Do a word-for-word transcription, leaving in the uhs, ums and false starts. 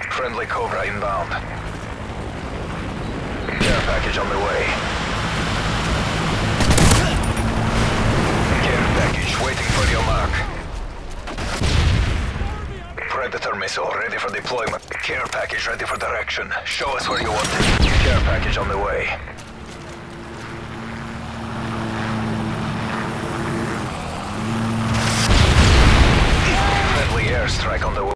Friendly Cobra inbound. Care package on the way. Care package waiting for your mark. Predator missile ready for deployment. Care package ready for direction. Show us where you want it. Care package on the way.